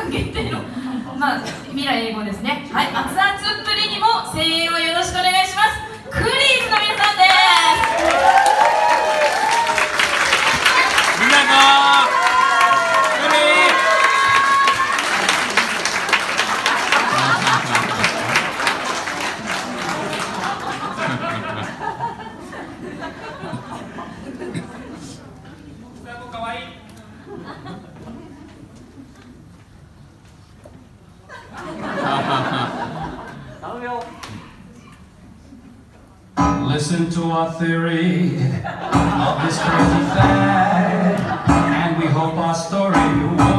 限定の、未来英語ですね。はい、熱々っぷりにも声援をよろしくお願いします。クリーズの皆さんです。 みんなかわいい。 Listen to our theory of this crazy fad, and we hope our story will